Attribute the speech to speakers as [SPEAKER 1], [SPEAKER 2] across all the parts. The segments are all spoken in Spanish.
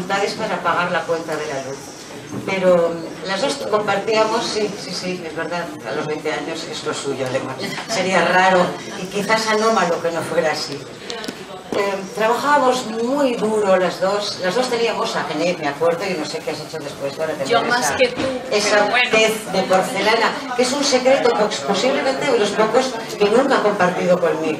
[SPEAKER 1] dificultades para pagar la cuenta de la luz. Pero las dos compartíamos, sí, es verdad, a los 20 años es lo suyo, además. Sería raro y quizás anómalo que no fuera así. Trabajábamos muy duro las dos teníamos acné, me acuerdo, y no sé qué has hecho después. Ahora
[SPEAKER 2] yo más que tú,
[SPEAKER 1] esa
[SPEAKER 2] bueno.
[SPEAKER 1] tez de porcelana, que es un secreto posiblemente de los pocos que nunca ha compartido conmigo.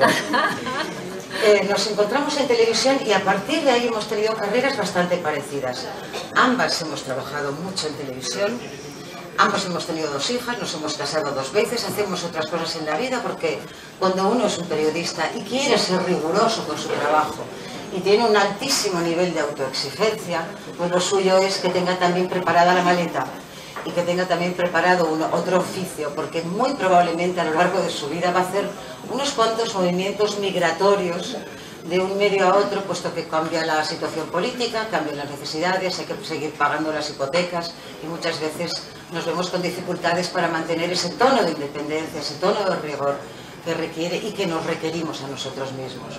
[SPEAKER 1] Nos encontramos en televisión y a partir de ahí hemos tenido carreras bastante parecidas. Ambas hemos trabajado mucho en televisión, ambos hemos tenido 2 hijas, nos hemos casado 2 veces, hacemos otras cosas en la vida porque cuando uno es un periodista y quiere ser riguroso con su trabajo y tiene un altísimo nivel de autoexigencia, pues lo suyo es que tenga también preparada la maleta y que tenga también preparado otro oficio, porque muy probablemente a lo largo de su vida va a hacer unos cuantos movimientos migratorios de un medio a otro, puesto que cambia la situación política, cambian las necesidades, hay que seguir pagando las hipotecas y muchas veces nos vemos con dificultades para mantener ese tono de independencia, ese tono de rigor que requiere y que nos requerimos a nosotros mismos.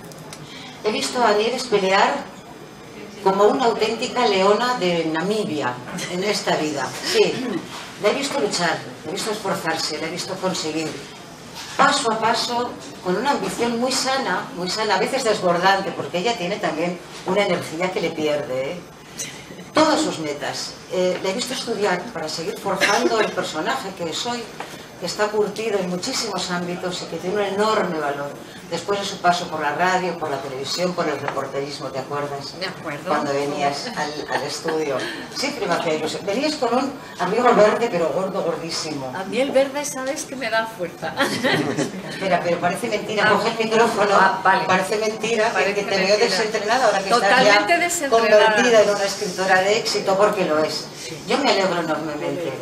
[SPEAKER 1] He visto a Nieves pelear como una auténtica leona de Namibia en esta vida. Sí, la he visto luchar, la he visto esforzarse, la he visto conseguir, paso a paso, con una ambición muy sana, a veces desbordante, porque ella tiene también una energía que le pierde, ¿eh? Todas sus metas. La he visto estudiar para seguir forjando el personaje que soy, que está curtido en muchísimos ámbitos y que tiene un enorme valor. Después de su paso por la radio, por la televisión, por el reporterismo, ¿te acuerdas?
[SPEAKER 2] Me acuerdo.
[SPEAKER 1] Cuando venías al estudio. Siempre me hacía ilusión. Venías con un abrigo verde, pero gordo, gordísimo.
[SPEAKER 2] A mí el verde, ¿sabes? Que me da fuerza.
[SPEAKER 1] Espera, pero parece mentira. Coge el micrófono.
[SPEAKER 2] Vale.
[SPEAKER 1] Parece mentira que te veo desentrenada ahora que
[SPEAKER 2] totalmente
[SPEAKER 1] estás ya convertida en una escritora de éxito, porque lo es. Yo me alegro enormemente.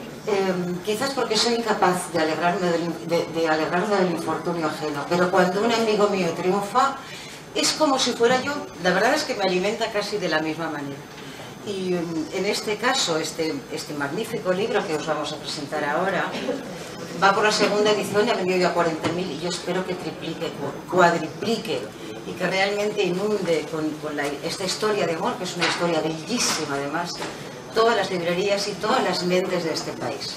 [SPEAKER 1] Quizás porque soy incapaz de alegrarme del infortunio ajeno, pero cuando un amigo mío triunfa, es como si fuera yo. La verdad es que me alimenta casi de la misma manera. Y en este caso, este magnífico libro que os vamos a presentar ahora, va por la 2ª edición y ha vendido ya 40.000 y yo espero que triplique, cuadriplique y que realmente inunde con esta historia de amor, que es una historia bellísima además, todas las librerías y todas las mentes de este país.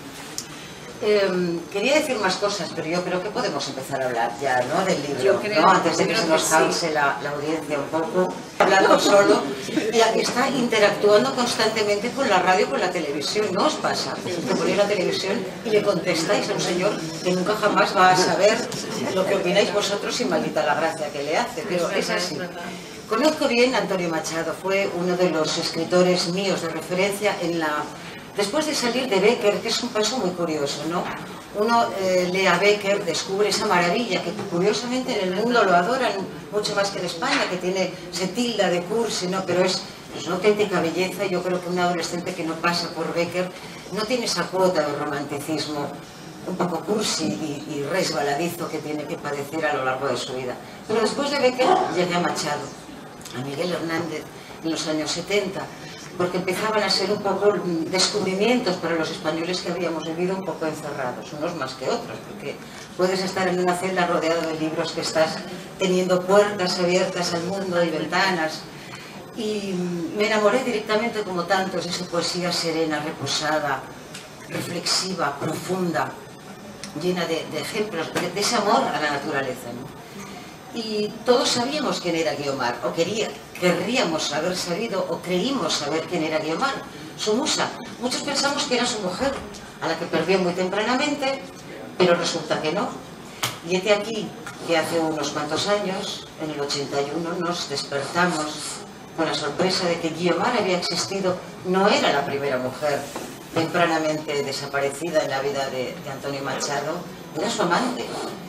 [SPEAKER 1] Quería decir más cosas, pero yo creo que podemos empezar a hablar ya, ¿no?, del libro, ¿no? Antes de que se nos canse la audiencia un poco, hablando solo, y aquí está interactuando constantemente con la radio, con la televisión. ¿No os pasa? Que ponéis la televisión y le contestáis a un señor que nunca jamás va a saber lo que opináis vosotros y maldita la gracia que le hace, pero es así. Conozco bien a Antonio Machado, fue uno de los escritores míos de referencia después de salir de Bécquer, que es un paso muy curioso, ¿no? Uno lee a Bécquer, descubre esa maravilla que curiosamente en el mundo lo adoran mucho más que en España, que se tilda de cursi, ¿no? Pero es una auténtica belleza. Yo creo que un adolescente que no pasa por Bécquer no tiene esa cuota de romanticismo un poco cursi y resbaladizo que tiene que padecer a lo largo de su vida. Pero después de Bécquer llegué a Machado, a Miguel Hernández, en los años 70, porque empezaban a ser un poco descubrimientos para los españoles que habíamos vivido un poco encerrados, unos más que otros, porque puedes estar en una celda rodeado de libros que estás teniendo puertas abiertas al mundo y ventanas, y me enamoré directamente, como tantos, de su poesía serena, reposada, reflexiva, profunda, llena de ejemplos, de ese amor a la naturaleza, ¿no? Y todos sabíamos quién era Guiomar, o querríamos haber sabido, o creímos saber quién era Guiomar, su musa. Muchos pensamos que era su mujer, a la que perdió muy tempranamente, pero resulta que no. Y hete aquí que hace unos cuantos años, en el 81, nos despertamos con la sorpresa de que Guiomar había existido. No era la primera mujer tempranamente desaparecida en la vida de Antonio Machado, era su amante.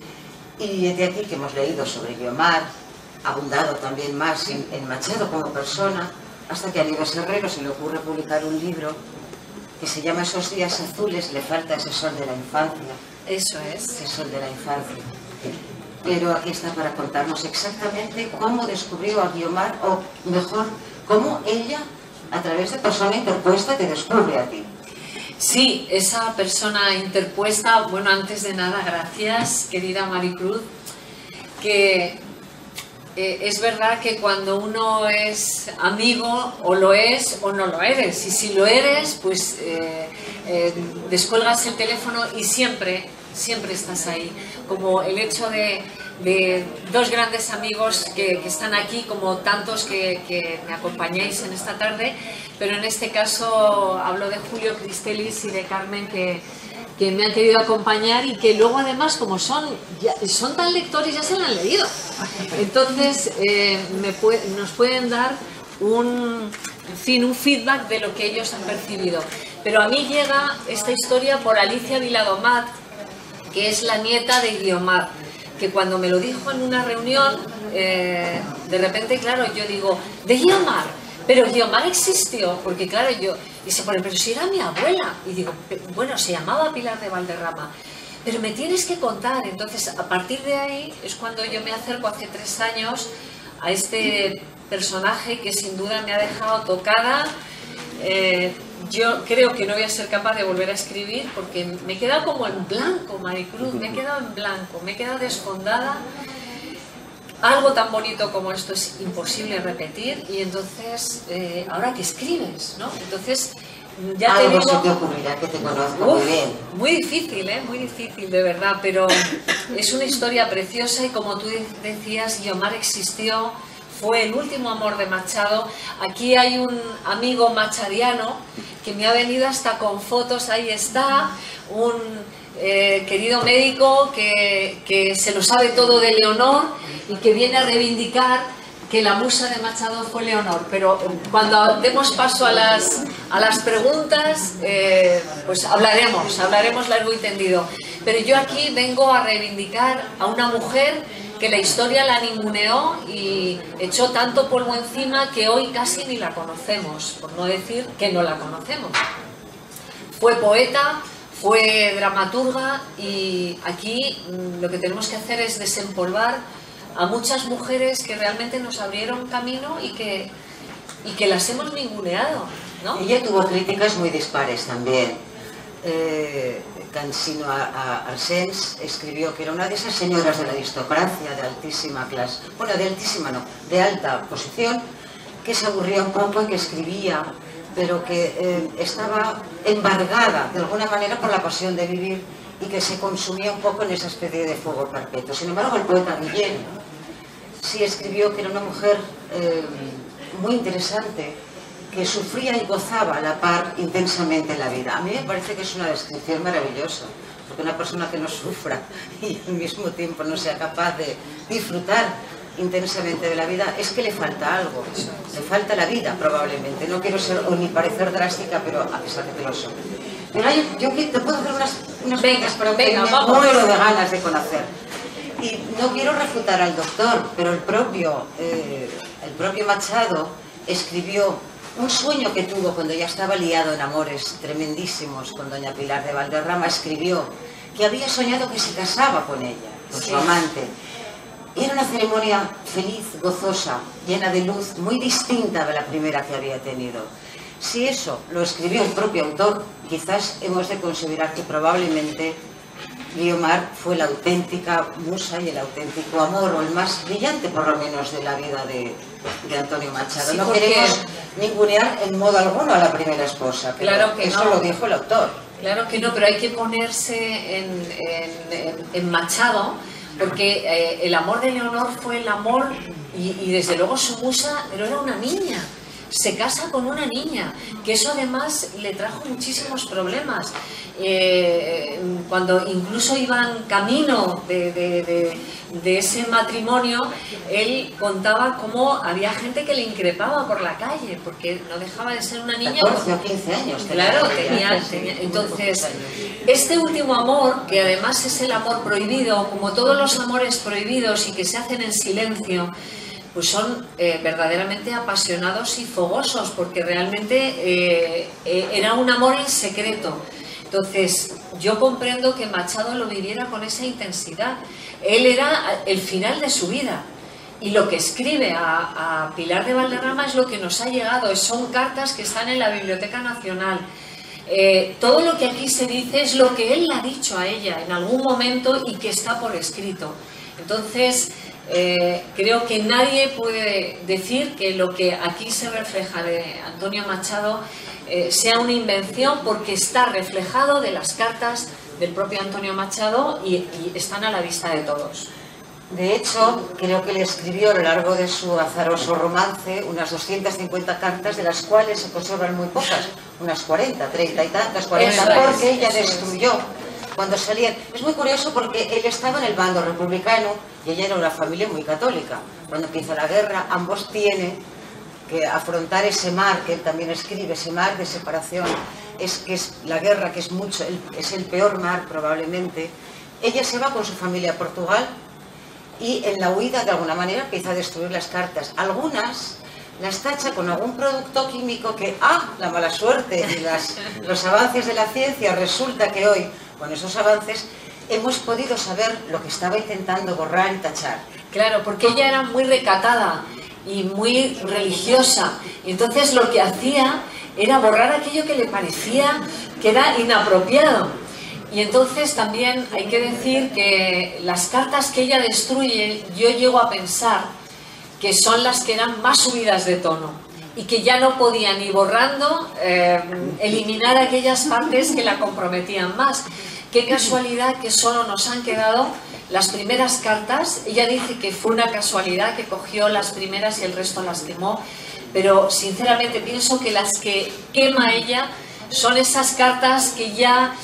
[SPEAKER 1] Y de aquí que hemos leído sobre Guiomar, abundado también más en Machado como persona, hasta que a Nieves Herrero se le ocurre publicar un libro que se llama Esos días azules, le falta ese sol de la infancia.
[SPEAKER 2] Eso es.
[SPEAKER 1] Ese sol de la infancia. Pero aquí está para contarnos exactamente cómo descubrió a Guiomar, o mejor, cómo ella, a través de persona interpuesta, te descubre a ti.
[SPEAKER 2] Sí, esa persona interpuesta. Bueno, antes de nada, gracias, querida Maricruz, que es verdad que cuando uno es amigo, o lo es o no lo eres. Y si lo eres, pues descuelgas el teléfono y siempre estás ahí. Como el hecho de dos grandes amigos que están aquí, como tantos que me acompañáis en esta tarde, pero en este caso hablo de Julio Cristelis y de Carmen, que me han querido acompañar y que luego además, como son tan lectores, ya se lo han leído. Entonces nos pueden dar un feedback de lo que ellos han percibido. Pero a mí llega esta historia por Alicia Viladomat, que es la nieta de Guiomar, que cuando me lo dijo en una reunión, de repente, claro, yo digo, ¿de Guiomar? Pero Guiomar existió, porque claro, y se pone, pero si era mi abuela. Y digo, bueno, se llamaba Pilar de Valderrama, pero me tienes que contar. Entonces, a partir de ahí es cuando yo me acerco hace 3 años a este personaje que sin duda me ha dejado tocada. Yo creo que no voy a ser capaz de volver a escribir porque me he quedado como en blanco, Maricruz, me he quedado en blanco, me he quedado desfondada. Algo tan bonito como esto es imposible repetir y entonces, ahora que escribes, ¿no? Entonces, ya te digo...
[SPEAKER 1] Algo se te ocurrirá, que te conozco muy bien.
[SPEAKER 2] Muy difícil, muy difícil, de verdad, pero es una historia preciosa y como tú decías, Guiomar existió, fue el último amor de Machado. Aquí hay un amigo machadiano que me ha venido hasta con fotos, ahí está, un querido médico que se lo sabe todo de Leonor y que viene a reivindicar que la musa de Machado fue Leonor. Pero cuando demos paso a las preguntas, pues hablaremos largo y tendido. Pero yo aquí vengo a reivindicar a una mujer que la historia la ninguneó y echó tanto polvo encima que hoy casi ni la conocemos, por no decir que no la conocemos. Fue poeta, fue dramaturga y aquí lo que tenemos que hacer es desempolvar a muchas mujeres que realmente nos abrieron camino y que las hemos ninguneado, ¿no?
[SPEAKER 1] Ella tuvo críticas muy dispares también. Cansino Arsens escribió que era una de esas señoras de la aristocracia de altísima clase, bueno, de altísima no, de alta posición, que se aburría un poco y que escribía, pero que estaba embargada de alguna manera por la pasión de vivir y que se consumía un poco en esa especie de fuego perpetuo. Sin embargo, el poeta Guillén sí escribió que era una mujer muy interesante, que sufría y gozaba a la par intensamente la vida. A mí me parece que es una descripción maravillosa, porque una persona que no sufra y al mismo tiempo no sea capaz de disfrutar intensamente de la vida, es que le falta algo, le falta la vida probablemente. No quiero ser ni parecer drástica, pero a pesar de que lo soy. Pero yo te puedo hacer unas preguntas, pero me muero de ganas de conocer. Y no quiero refutar al doctor, pero el propio Machado escribió un sueño que tuvo cuando ya estaba liado en amores tremendísimos con doña Pilar de Valderrama. Escribió que había soñado que se casaba con ella, con su amante. Era una ceremonia feliz, gozosa, llena de luz, muy distinta de la primera que había tenido. Si eso lo escribió el propio autor, quizás hemos de considerar que probablemente Guiomar fue la auténtica musa y el auténtico amor, o el más brillante por lo menos de la vida de Antonio Machado. Sí, no queremos ningunear en modo alguno a la primera esposa, pero claro que eso no lo dijo el autor.
[SPEAKER 2] Claro que no, pero hay que ponerse en Machado, porque el amor de Leonor fue el amor y desde luego su musa, pero era una niña. Se casa con una niña, que eso además le trajo muchísimos problemas. Cuando incluso iban camino de ese matrimonio, él contaba cómo había gente que le increpaba por la calle, porque no dejaba de ser una niña.
[SPEAKER 1] 14 o 15 años.
[SPEAKER 2] Claro, tenía. Entonces, este último amor, que además es el amor prohibido, como todos los amores prohibidos y que se hacen en silencio, pues son verdaderamente apasionados y fogosos, porque realmente era un amor en secreto. Entonces, yo comprendo que Machado lo viviera con esa intensidad. Él era el final de su vida. Y lo que escribe a Pilar de Valderrama es lo que nos ha llegado. Son cartas que están en la Biblioteca Nacional. Todo lo que aquí se dice es lo que él ha dicho a ella en algún momento y que está por escrito. Entonces, creo que nadie puede decir que lo que aquí se refleja de Antonio Machado sea una invención, porque está reflejado de las cartas del propio Antonio Machado y están a la vista de todos.
[SPEAKER 1] De hecho, creo que le escribió a lo largo de su azaroso romance unas 250 cartas, de las cuales se conservan muy pocas, unas 40, 30 y tantas, 40, porque ella destruyó cuando salían. Es muy curioso porque él estaba en el bando republicano y ella era una familia muy católica. Cuando empieza la guerra, ambos tienen que afrontar ese mar, que él también escribe, ese mar de separación, que es la guerra, que es el peor mar probablemente. Ella se va con su familia a Portugal y en la huida de alguna manera empieza a destruir las cartas. Algunas las tacha con algún producto químico que, la mala suerte y los avances de la ciencia, resulta que hoy, con esos avances, hemos podido saber lo que estaba intentando borrar y tachar.
[SPEAKER 2] Claro, porque ella era muy recatada y muy religiosa, y entonces lo que hacía era borrar aquello que le parecía que era inapropiado. Y entonces también hay que decir que las cartas que ella destruye, yo llego a pensar que son las que eran más subidas de tono y que ya no podía ni borrando eliminar aquellas partes que la comprometían más. Qué casualidad que solo nos han quedado las primeras cartas. Ella dice que fue una casualidad, que cogió las primeras y el resto las quemó, pero sinceramente pienso que las que quema ella son esas cartas que ya,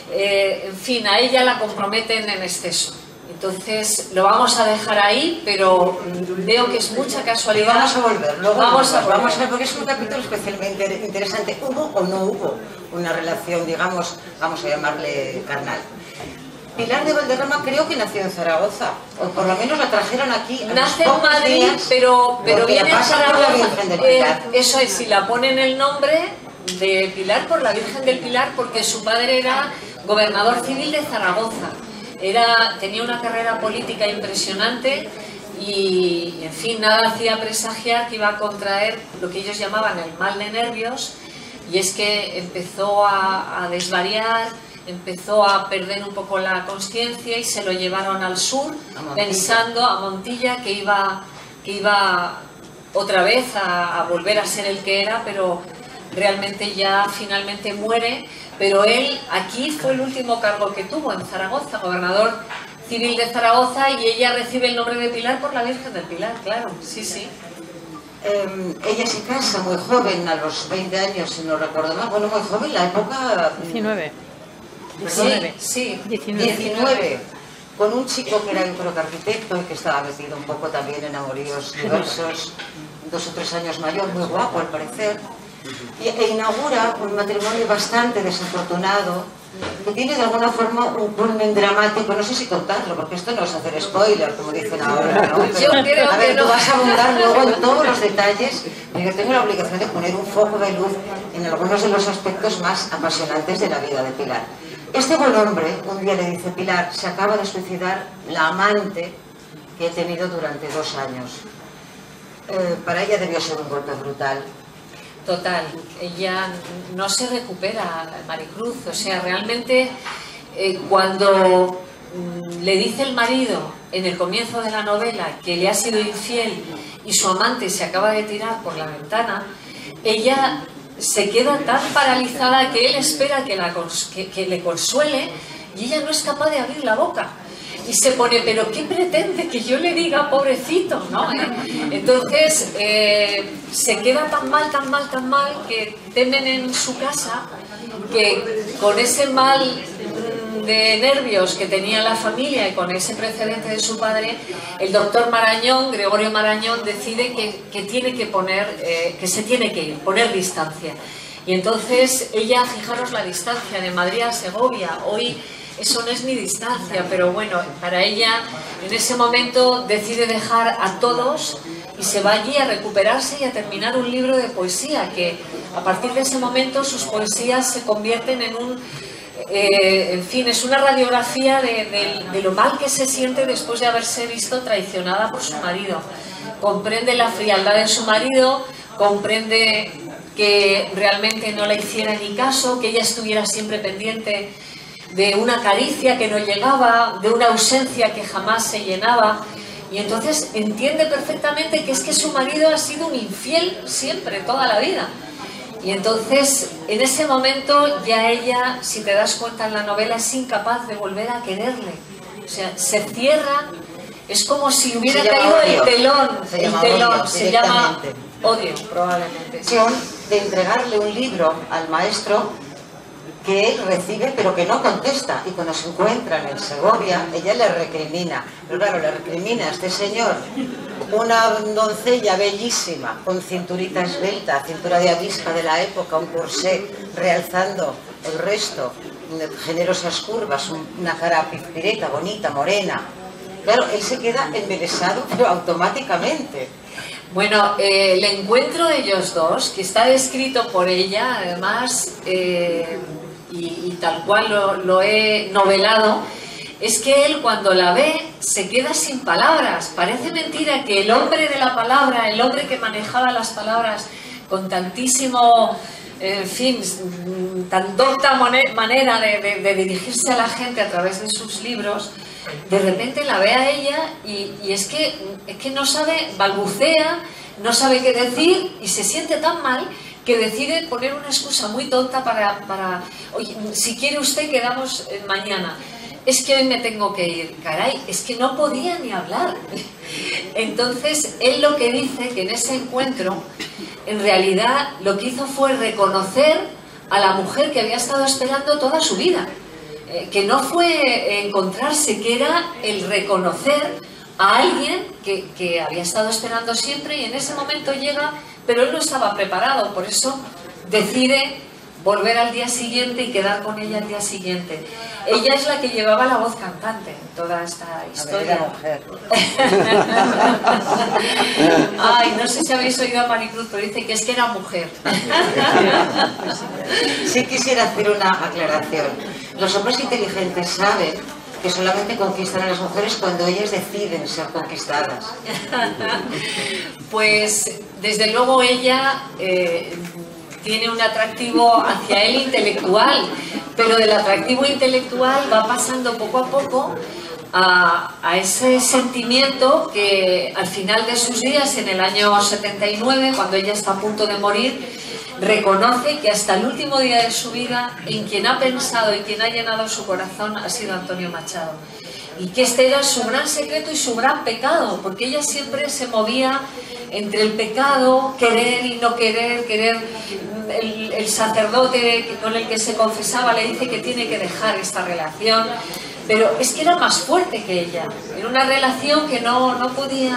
[SPEAKER 2] en fin, a ella la comprometen en exceso. Entonces lo vamos a dejar ahí, pero veo que es mucha casualidad.
[SPEAKER 1] Y vamos a volver,
[SPEAKER 2] vamos a
[SPEAKER 1] ver, porque es un capítulo especialmente interesante. ¿Hubo o no hubo una relación, digamos, vamos a llamarle carnal? Pilar de Valderrama creo que nació en Zaragoza, o por lo menos la trajeron aquí.
[SPEAKER 2] Nace en Madrid, pero viene a Zaragoza. Eso es, si la ponen el nombre de Pilar por la Virgen del Pilar, porque su padre era gobernador civil de Zaragoza. Tenía una carrera política impresionante y, en fin, nada hacía presagiar que iba a contraer lo que ellos llamaban el mal de nervios, y es que empezó a desvariar, empezó a perder un poco la consciencia y se lo llevaron al sur, pensando a Montilla que iba otra vez a volver a ser el que era, pero realmente ya finalmente muere. Pero él aquí fue el último cargo que tuvo en Zaragoza, gobernador civil de Zaragoza, y ella recibe el nombre de Pilar por la Virgen del Pilar, claro, sí, sí.
[SPEAKER 1] Ella se casa muy joven, a los 20 años, si no recuerdo mal, bueno, muy joven, la época...
[SPEAKER 3] 19.
[SPEAKER 2] Sí,
[SPEAKER 1] 19. Con un chico que era, yo creo que arquitecto, y que estaba metido un poco también en amoríos diversos, 2 o 3 años mayor, muy guapo al parecer. E inaugura un matrimonio bastante desafortunado, que tiene de alguna forma un culmen dramático. No sé si contarlo, porque esto no es hacer spoiler, como dicen ahora, ¿no? Pero,
[SPEAKER 2] yo creo
[SPEAKER 1] a ver,
[SPEAKER 2] que no.
[SPEAKER 1] Tú vas a abundar luego en todos los detalles, y yo tengo la obligación de poner un foco de luz en algunos de los aspectos más apasionantes de la vida de Pilar. Este buen hombre, un día le dice: Pilar, se acaba de suicidar la amante que he tenido durante 2 años. Para ella debió ser un golpe brutal.
[SPEAKER 2] Total, ella no se recupera, Maricruz, o sea, realmente cuando le dice el marido en el comienzo de la novela que le ha sido infiel y su amante se acaba de tirar por la ventana, ella se queda tan paralizada que él espera que le consuele, y ella no es capaz de abrir la boca. Y se pone: ¿pero qué pretende que yo le diga, pobrecito? ¿No? Entonces se queda tan mal, que temen en su casa que con ese mal de nervios que tenía la familia y con ese precedente de su padre, el doctor Marañón, Gregorio Marañón, decide que tiene que que se tiene que ir, poner distancia. Y entonces ella, fijaros la distancia de Madrid a Segovia, hoy eso no es ni distancia, pero bueno, para ella en ese momento decide dejar a todos y se va allí a recuperarse y a terminar un libro de poesía, que a partir de ese momento sus poesías se convierten en en fin, es una radiografía de lo mal que se siente después de haberse visto traicionada por su marido. Comprende la frialdad de su marido, comprende que realmente no le hiciera ni caso, que ella estuviera siempre pendiente de una caricia que no llegaba, de una ausencia que jamás se llenaba, Y entonces entiende perfectamente que es que su marido ha sido un infiel siempre, toda la vida. Y entonces, en ese momento, ya ella, si te das cuenta en la novela, es incapaz de volver a quererle. O sea, se cierra, es como si hubiera caído el telón. Se llama odio, probablemente.
[SPEAKER 1] Sí. De entregarle un libro al maestro que él recibe pero que no contesta, y cuando se encuentran en Segovia ella le recrimina, pero claro, le recrimina a este señor, una doncella bellísima con cinturita esbelta, cintura de avispa de la época, un corsé realzando el resto, generosas curvas, una cara pizpireta, bonita, morena. Claro, él se queda embelesado pero automáticamente.
[SPEAKER 2] Bueno, el encuentro de ellos dos, que está descrito por ella, además, y tal cual lo he novelado, es que él cuando la ve se queda sin palabras. Parece mentira que el hombre de la palabra, el hombre que manejaba las palabras con tantísimo, en fin, tan docta manera de dirigirse a la gente a través de sus libros, de repente la ve a ella y es que no sabe, balbucea, no sabe qué decir y se siente tan mal que decide poner una excusa muy tonta para oye, si quiere usted quedamos mañana. Es que hoy me tengo que ir. Caray, es que no podía ni hablar. Entonces, él lo que dice, que en ese encuentro, en realidad lo que hizo fue reconocer a la mujer que había estado esperando toda su vida. Que no fue encontrarse, que era el reconocer a alguien que había estado esperando siempre, y en ese momento llega, pero él no estaba preparado, por eso decide volver al día siguiente y quedar con ella al día siguiente. Ella es la que llevaba la voz cantante en toda esta historia.
[SPEAKER 1] Mujer.
[SPEAKER 2] Ay, no sé si habéis oído a Maricruz, pero dice que es que era mujer.
[SPEAKER 1] Sí quisiera hacer una aclaración. Los hombres inteligentes saben que solamente conquistan a las mujeres cuando ellas deciden ser conquistadas.
[SPEAKER 2] Pues desde luego ella tiene un atractivo hacia él intelectual, pero del atractivo intelectual va pasando poco a poco a ese sentimiento que al final de sus días, en el año 79, cuando ella está a punto de morir, reconoce que hasta el último día de su vida en quien ha pensado y quien ha llenado su corazón ha sido Antonio Machado, y que este era su gran secreto y su gran pecado, porque ella siempre se movía entre el pecado, querer y no querer, el sacerdote con el que se confesaba le dice que tiene que dejar esta relación, pero es que era más fuerte que ella, era una relación que no podían,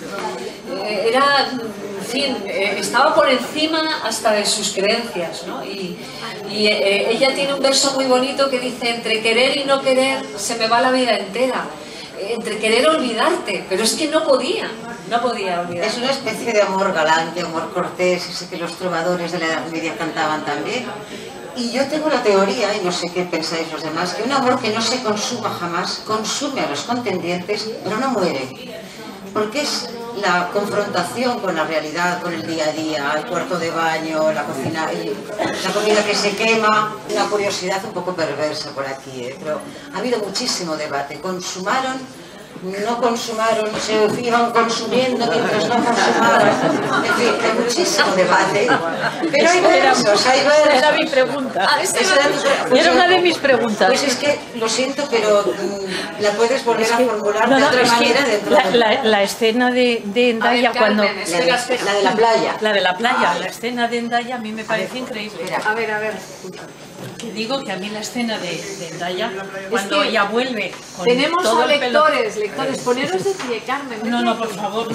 [SPEAKER 2] era, en fin, estaba por encima hasta de sus creencias, ¿no? Y ella tiene un verso muy bonito que dice: entre querer y no querer se me va la vida entera, entre querer olvidarte, pero es que no podía olvidar.
[SPEAKER 1] Es una especie de amor galante, amor cortés, ese que los trovadores de la Edad Media cantaban también. Y yo tengo la teoría, y no sé qué pensáis los demás, que un amor que no se consuma jamás, consume a los contendientes, pero no muere. Porque es la confrontación con la realidad, con el día a día, el cuarto de baño, la cocina, la comida que se quema. Una curiosidad un poco perversa por aquí, pero ha habido muchísimo debate. ¿Consumaron? ¿No consumaron? ¿Se iban consumiendo mientras no consumaban? En fin, hay muchísimo debate. Pero hay versos, hay versos.
[SPEAKER 3] Era mi pregunta. Era una de mis preguntas.
[SPEAKER 1] Pues es que, lo siento, pero la puedes volver a formular de otra manera dentro de...
[SPEAKER 3] La escena de Hendaya, cuando...
[SPEAKER 1] La de la playa.
[SPEAKER 3] La de la playa, la escena de Hendaya a mí me parece increíble.
[SPEAKER 2] A ver.
[SPEAKER 3] Que digo que a mí la escena de Hendaya, cuando ella vuelve con
[SPEAKER 2] tenemos
[SPEAKER 3] todo
[SPEAKER 2] a
[SPEAKER 3] el pelo...
[SPEAKER 2] lectores, poneros de pie, Carmen.
[SPEAKER 3] No, por favor,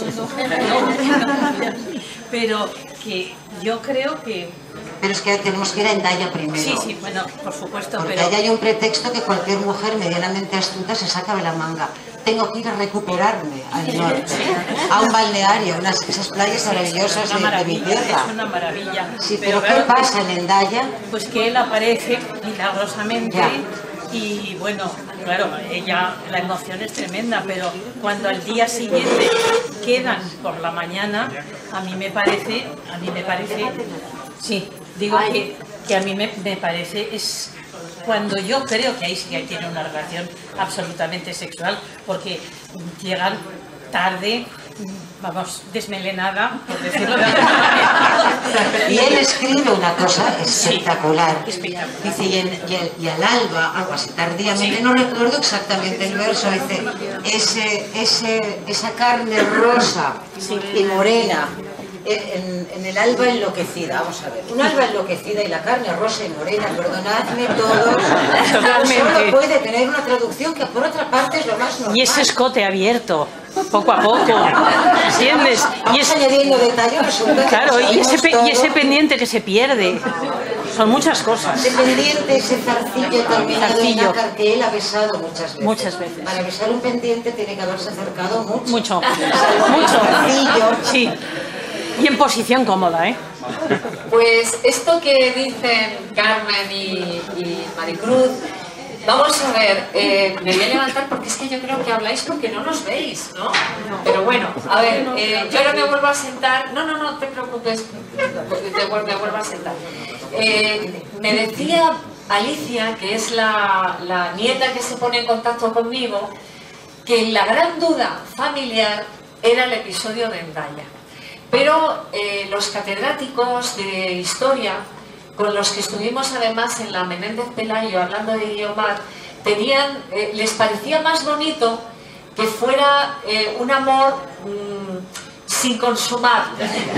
[SPEAKER 3] no. Pero que yo creo que...
[SPEAKER 1] Pero es que tenemos que ir a Hendaya primero.
[SPEAKER 3] Sí, bueno, por supuesto,
[SPEAKER 1] porque
[SPEAKER 3] pero...
[SPEAKER 1] ahí hay un pretexto que cualquier mujer medianamente astuta se saca de la manga. Tengo que ir a recuperarme al norte, a un balneario, esas playas maravillosas de mi tierra.
[SPEAKER 3] Es una maravilla.
[SPEAKER 1] Sí, pero ¿qué pasa en Hendaya?
[SPEAKER 3] Pues que él aparece milagrosamente y bueno, claro, ella, la emoción es tremenda, pero cuando al día siguiente quedan por la mañana, a mí me parece, sí, digo que a mí me parece, es cuando yo creo que ahí sí que tiene una relación absolutamente sexual, porque llegan tarde, vamos, desmelenada, por decirlo de alguna manera.
[SPEAKER 1] Y él escribe una cosa espectacular.
[SPEAKER 3] Sí, espectacular.
[SPEAKER 1] Dice, y al alba, algo así tardíamente, no recuerdo exactamente el verso, dice, esa carne rosa y morena, en el alba enloquecida, vamos a ver, un alba enloquecida y la carne rosa y morena, perdonadme todos, solo puede tener una traducción que por otra parte es lo más normal.
[SPEAKER 3] Y ese escote abierto, poco a poco, ¿entiendes?
[SPEAKER 1] Y es añadiendo detalles, resulta
[SPEAKER 3] claro, y ese pendiente que se pierde, son muchas cosas.
[SPEAKER 1] Ese pendiente, ese zarcillo terminado en nácar que él ha besado muchas veces.
[SPEAKER 3] Muchas veces.
[SPEAKER 1] Para besar un pendiente tiene que haberse acercado mucho.
[SPEAKER 3] Mucho,
[SPEAKER 1] zarcillo.
[SPEAKER 3] Sí. Y en posición cómoda, ¿eh?
[SPEAKER 2] Pues esto que dicen Carmen y Maricruz, vamos a ver, me voy a levantar porque es que yo creo que habláis porque no nos veis, ¿no? Pero bueno, a ver, yo ahora me vuelvo a sentar, no te preocupes, me vuelvo a sentar. Me decía Alicia, que es la nieta que se pone en contacto conmigo, que la gran duda familiar era el episodio de Hendaya. Pero los catedráticos de historia, con los que estuvimos además en la Menéndez Pelayo hablando de Guiomar, les parecía más bonito que fuera un amor sin consumar.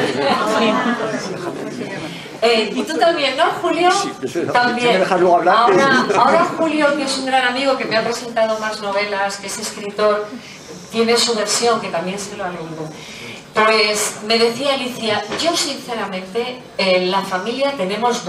[SPEAKER 2] Y tú también, ¿no, Julio?
[SPEAKER 4] Sí,
[SPEAKER 2] también.
[SPEAKER 4] Hablar,
[SPEAKER 2] ahora Julio, que es un gran amigo, que me ha presentado más novelas, que es escritor, tiene su versión, que también se lo ha leído. Pues me decía Alicia, yo sinceramente en la familia tenemos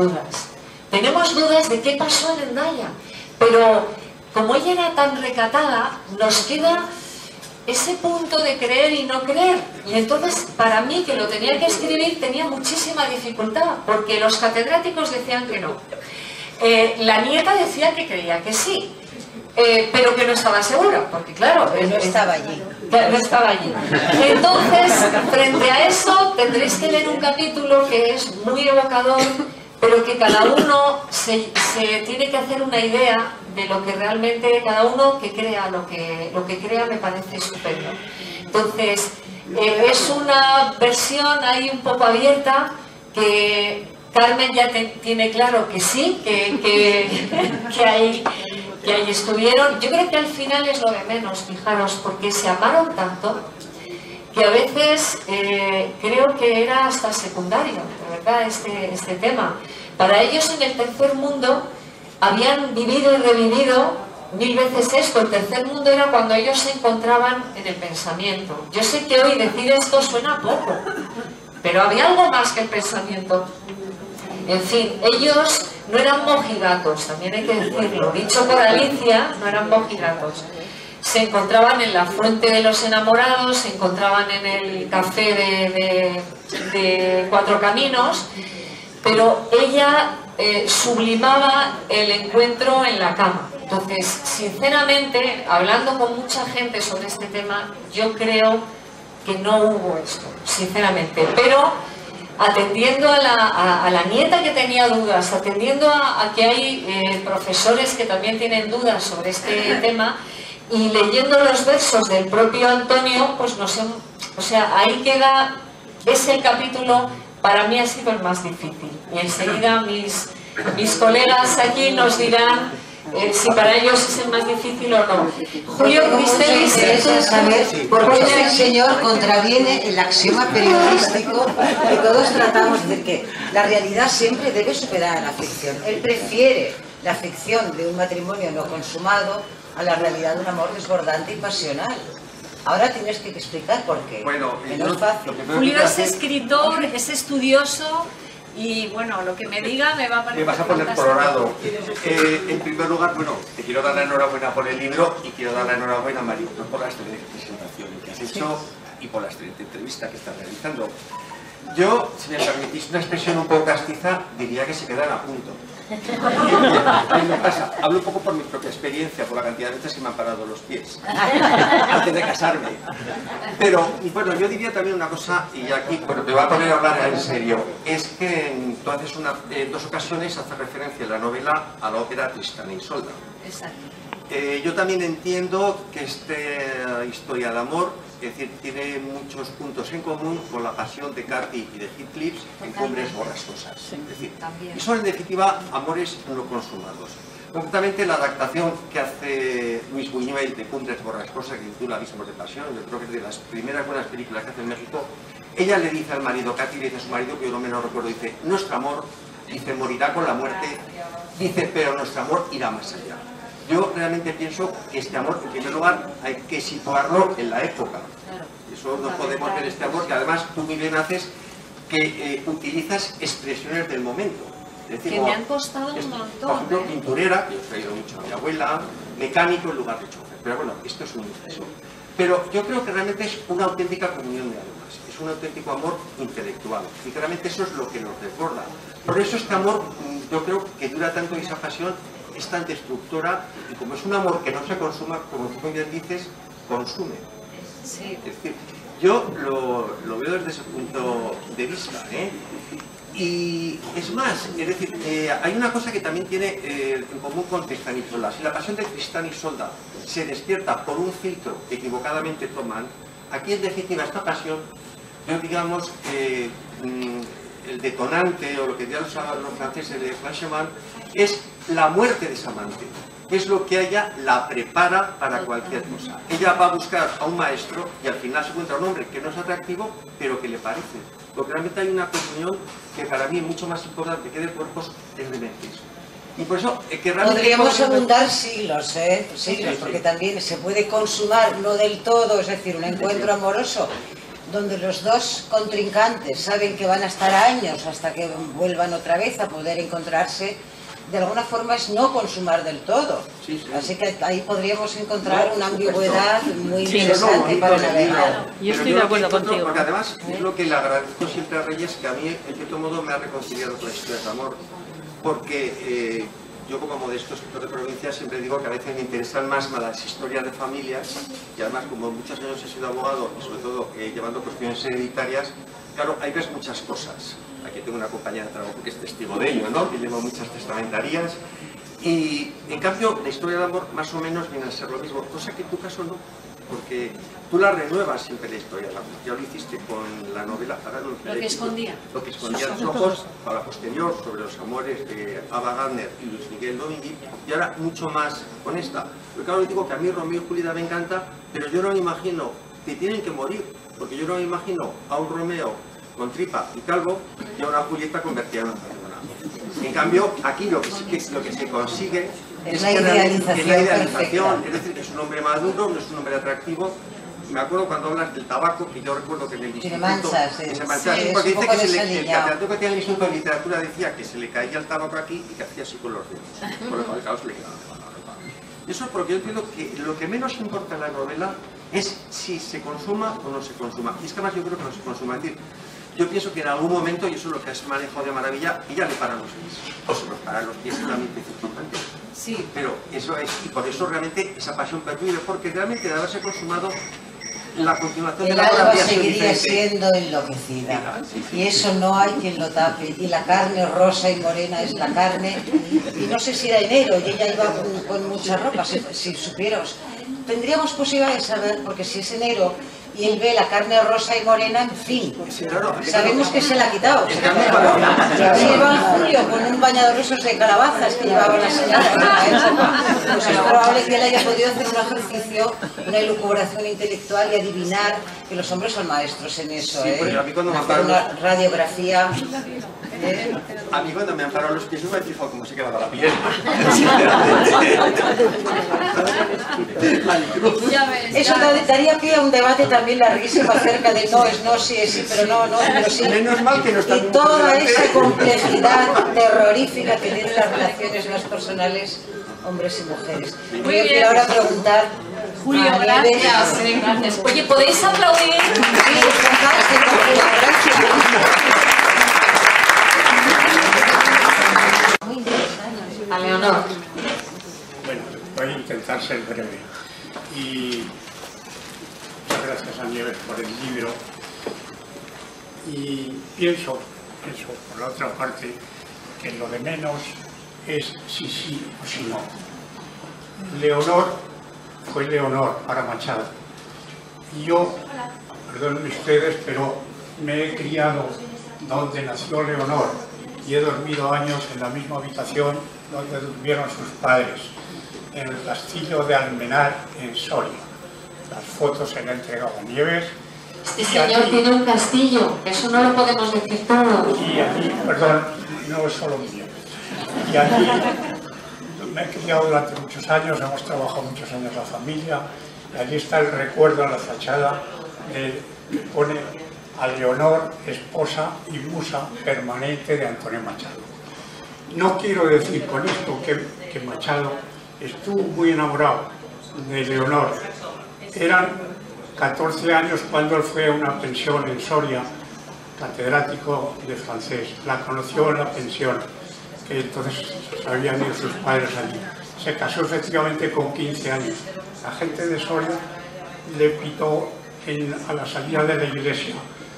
[SPEAKER 2] dudas de qué pasó en Hendaya, pero como ella era tan recatada, nos queda ese punto de creer y no creer, y entonces para mí, que lo tenía que escribir, tenía muchísima dificultad, porque los catedráticos decían que no, la nieta decía que creía que sí, pero que no estaba segura, porque claro,
[SPEAKER 1] no estaba allí.
[SPEAKER 2] No estaba allí. Entonces, frente a eso, tendréis que leer un capítulo que es muy evocador, pero que cada uno se tiene que hacer una idea de lo que realmente cada uno que crea, lo que crea me parece estupendo. Entonces, es una versión ahí un poco abierta que Carmen ya tiene claro que sí, que ahí estuvieron. Yo creo que al final es lo de menos, fijaros, porque se amaron tanto que a veces creo que era hasta secundario, de verdad, este tema. Para ellos en el tercer mundo habían vivido y revivido 1000 veces esto. El tercer mundo era cuando ellos se encontraban en el pensamiento. Yo sé que hoy decir esto suena poco, pero había algo más que el pensamiento. En fin, ellos no eran mojigatos, también hay que decirlo. Dicho por Alicia, no eran mojigatos. Se encontraban en la Fuente de los Enamorados, se encontraban en el café de Cuatro Caminos, pero ella sublimaba el encuentro en la cama. Entonces, sinceramente, hablando con mucha gente sobre este tema, yo creo que no hubo esto, sinceramente. Pero atendiendo a la nieta que tenía dudas, atendiendo a que hay profesores que también tienen dudas sobre este tema, y leyendo los versos del propio Antonio, pues no sé, o sea, ahí queda, es el capítulo, para mí ha sido el más difícil. Y enseguida mis colegas aquí nos dirán si para ellos es el más difícil o no. Julio Cristelis,
[SPEAKER 1] interesa saber por qué el señor contraviene el axioma periodístico que todos tratamos de que la realidad siempre debe superar a la ficción. Él prefiere la ficción de un matrimonio no consumado a la realidad de un amor desbordante y pasional. Ahora tienes que explicar por qué.
[SPEAKER 4] Bueno,
[SPEAKER 1] no es fácil.
[SPEAKER 2] Julio es escritor, es estudioso. Y bueno, lo que me diga me va a parecer.
[SPEAKER 4] Me vas a poner colorado. En primer lugar, bueno, te quiero dar la enhorabuena por el libro y quiero dar la enhorabuena a Maricruz por las presentaciones que has hecho y por la excelente entrevista que estás realizando. Yo, si me permitís una expresión un poco castiza, diría que se quedan a punto. ¿Qué me pasa? Hablo un poco por mi propia experiencia, por la cantidad de veces que me han parado los pies antes de casarme. Pero, bueno, yo diría también una cosa, y aquí, bueno, te voy a poner a hablar en serio, es que tú haces en 2 ocasiones haces referencia en la novela a la ópera Tristán e Isolda.
[SPEAKER 2] Exacto.
[SPEAKER 4] Yo también entiendo que esta historia de amor, es decir, tiene muchos puntos en común con la pasión de Carty y de Heathcliff en Cumbres Borrascosas. Es decir, y son en definitiva amores no consumados. Concretamente la adaptación que hace Luis Buñuel de Cumbres Borrascosas, que titula Abismos de Pasión, yo creo que es de las primeras buenas películas que hace en México. Ella le dice al marido, Carty le dice a su marido, que yo no me lo recuerdo, dice, nuestro amor, dice, morirá con la muerte, dice, pero nuestro amor irá más allá. Yo realmente pienso que este amor, en primer lugar, hay que situarlo en la época. Eso no podemos ver este amor, que además tú muy bien haces que utilizas expresiones del momento. Es decir,
[SPEAKER 2] que me han costado un montón.
[SPEAKER 4] Por ejemplo, pinturera, que os he oído mucho a mi abuela, mecánico en lugar de chofer. Pero bueno, esto es un exceso. Pero yo creo que realmente es una auténtica comunión de almas. Es un auténtico amor intelectual. Y claramente eso es lo que nos desborda. Por eso este amor, yo creo que dura tanto y esa pasión es tan destructora, y como es un amor que no se consuma, como tú bien dices, consume.
[SPEAKER 2] Sí.
[SPEAKER 4] Es decir, yo lo veo desde ese punto de vista, ¿eh? Y es más, es decir, hay una cosa que también tiene en común con Tristán y Isolda. Si la pasión de Tristán y Isolda se despierta por un filtro que equivocadamente toman, aquí en definitiva esta pasión, yo digamos que el detonante, o lo que dirían los franceses de Francheman, es la muerte de esa amante. Es lo que ella la prepara para cualquier cosa. Ella va a buscar a un maestro y al final se encuentra un hombre que no es atractivo, pero que le parece. Porque realmente hay una comunión que para mí es mucho más importante que de cuerpos, es de mentes. Y por eso, que realmente
[SPEAKER 1] podríamos abundar siglos, siglos, porque también se puede consumar, no del todo, es decir, un encuentro amoroso, donde los dos contrincantes saben que van a estar años hasta que vuelvan otra vez a poder encontrarse. De alguna forma es no consumar del todo. Sí, sí. Así que ahí podríamos encontrar una ambigüedad muy interesante para navegar.
[SPEAKER 3] Yo estoy de acuerdo contigo.
[SPEAKER 4] Porque además es lo que le agradezco siempre a Reyes, que a mí en cierto modo me ha reconciliado con la historia de amor. Porque yo como modesto escritor de provincia siempre digo que a veces me interesan más las historias de familias, y además como muchos años he sido abogado y sobre todo llevando cuestiones hereditarias, claro, ahí ves muchas cosas. Aquí tengo una compañera de trabajo que es testigo de ello, ¿no? Que lleva muchas testamentarías. Y en cambio, la historia de amor más o menos viene a ser lo mismo, cosa que en tu caso no, porque tú la renuevas siempre la historia de amor. Ya lo hiciste con la novela,
[SPEAKER 2] lo que escondía.
[SPEAKER 4] Lo que escondía los ojos, para posterior, sobre los amores de Ava Gardner y Luis Miguel Dominguín, y ahora mucho más con esta. Porque claro, digo que a mí Romeo y Julieta me encanta, pero yo no me imagino que tienen que morir, porque yo no me imagino a un Romeo con tripa y calvo y a una Julieta convertida en una persona. En cambio, aquí lo que se consigue
[SPEAKER 1] es la idealización,
[SPEAKER 4] es decir, que es un hombre maduro, no es un hombre atractivo. Me acuerdo cuando hablas del tabaco, que yo recuerdo que en el instituto se mancha, porque dice que el catedrático que tenía el Instituto de Literatura decía que se le caía el tabaco aquí y que hacía así con los dedos, con lo cual claro, se le quedaba la ropa. Eso es porque yo entiendo que lo que menos importa en la novela es si se consuma o no se consuma. Y es que además yo creo que no se consuma. Es decir, yo pienso que en algún momento, y eso es lo que has manejado de maravilla, ella le para los pies. O se los para los pies, es también importante.
[SPEAKER 2] Sí.
[SPEAKER 4] Pero eso es, y por eso realmente esa pasión pervive, porque realmente de haberse consumado, la continuación de la
[SPEAKER 1] obra seguiría siendo enloquecida. Y eso no hay quien lo tape. Y la carne rosa y morena es la carne. Y no sé si era enero y ella iba con mucha ropa, si supiéramos. Tendríamos posibilidad de saber, porque si es enero y él ve la carne rosa y morena, en fin, sabemos que se la ha quitado. Si iba en julio con un bañador esos de calabazas que llevaban las señoras en la época, pues es probable que él haya podido hacer un ejercicio, una elucubración intelectual y adivinar que los hombres son maestros en eso, hacer una radiografía.
[SPEAKER 4] A mí cuando me han parado los pies no me he fijado cómo se quedaba la piel.
[SPEAKER 1] Eso daría pie a un debate también larguísimo acerca de no es no, sí es sí, pero no, no, pero sí.
[SPEAKER 4] Menos mal que no está.
[SPEAKER 1] Y toda esa complejidad terrorífica que tienen las relaciones más personales, hombres y mujeres. Yo quiero ahora preguntar.
[SPEAKER 2] Julio, gracias. Gracias. Oye, ¿podéis aplaudir?
[SPEAKER 1] Sí, es fantástico, Julio, gracias.
[SPEAKER 2] A Leonor.
[SPEAKER 5] Bueno, voy a intentar ser breve. Y muchas gracias a Nieves por el libro. Y pienso, por la otra parte, que lo de menos es si sí o si no. Leonor fue Leonor para Machado. Y yo, perdónenme ustedes, pero me he criado donde nació Leonor y he dormido años en la misma habitación donde durmieron sus padres, en el castillo de Almenar, en Soria. Las fotos se le han entregado a Nieves.
[SPEAKER 2] Este señor tiene un castillo, eso no lo podemos decir todo.
[SPEAKER 5] Y allí, perdón, no es solo mío. Y allí me he criado durante muchos años, hemos trabajado muchos años la familia, y allí está el recuerdo en la fachada que pone a Leonor, esposa y musa permanente de Antonio Machado. No quiero decir con esto que Machado estuvo muy enamorado de Leonor. Eran 14 años cuando él fue a una pensión en Soria, catedrático de francés. La conoció en la pensión, que entonces habían ido sus padres allí. Se casó efectivamente con 15 años. La gente de Soria le pitó a la salida de la iglesia.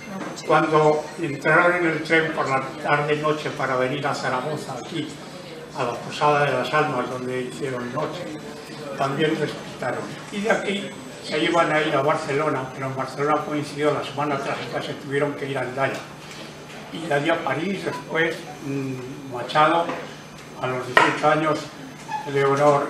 [SPEAKER 5] Cuando entraron en el tren por la tarde-noche para venir a Zaragoza, aquí, a la Posada de las Almas, donde hicieron noche, también les pitaron. Y de aquí se iban a ir a Barcelona, pero en Barcelona coincidió la Semana Trágica, se tuvieron que ir a Hendaya. Y de allí a París, después Machado, a los 18 años, Leonor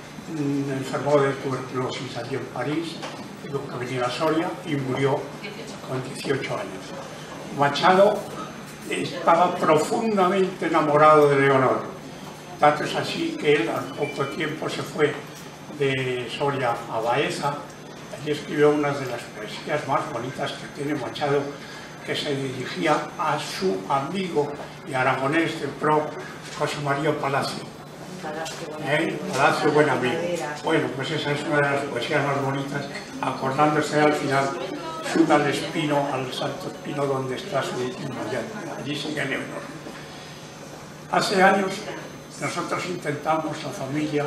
[SPEAKER 5] enfermó de tuberculosis allí en París, tuvo que venir a Soria y murió con 18 años. Machado estaba profundamente enamorado de Leonor, tanto es así que él al poco tiempo se fue de Soria a Baeza. Allí escribió una de las poesías más bonitas que tiene Machado, que se dirigía a su amigo y aragonés de pro, José María Palacio. Palacio, buen amigo. Bueno, pues esa es una de las poesías más bonitas, acordándose al final, suba al espino, al Santo Espino, donde está su último llanto. Allí sigue Leonor. Hace años nosotros intentamos, la familia,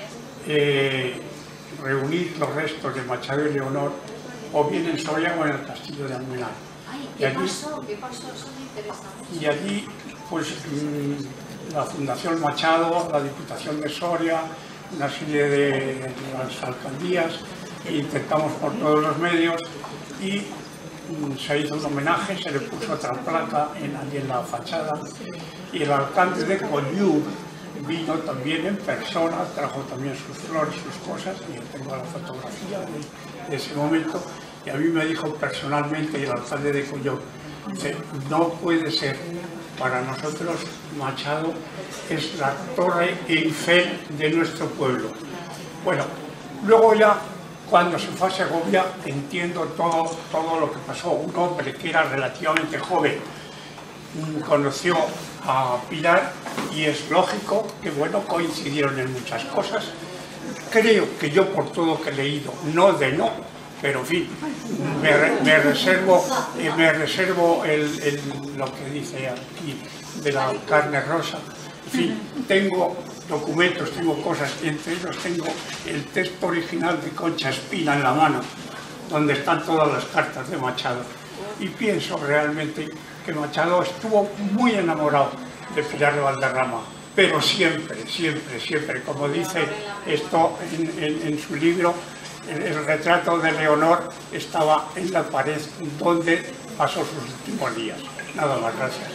[SPEAKER 5] reunir los restos de Machado y Leonor, o bien en Soria o en el castillo de Almenar.
[SPEAKER 2] ¿Qué pasó? ¿Qué pasó? Eso me interesa mucho.
[SPEAKER 5] Y allí, pues, la Fundación Machado, la Diputación de Soria, una serie de las alcaldías, intentamos por todos los medios y se hizo un homenaje, se le puso otra placa allí en la fachada, y el alcalde de Collioure vino también en persona, trajo también sus flores, sus cosas, y yo tengo la fotografía de ese momento, y a mí me dijo personalmente el alcalde de Collioure, dice, no puede ser, para nosotros Machado es la torre Eiffel de nuestro pueblo. Bueno, luego ya cuando se fue a Segovia entiendo todo lo que pasó. Un hombre que era relativamente joven conoció a Pilar y es lógico que, bueno, coincidieron en muchas cosas. Creo que yo, por todo lo que he leído, no, pero en fin, me reservo lo que dice aquí de la carne rosa. En fin, tengo documentos, tengo cosas, y entre ellos tengo el texto original de Concha Espina en la mano, donde están todas las cartas de Machado. Y pienso realmente que Machado estuvo muy enamorado de Pilar de Valderrama, pero siempre, como dice esto en su libro, el retrato de Leonor estaba en la pared donde pasó sus últimos días. Nada más, gracias.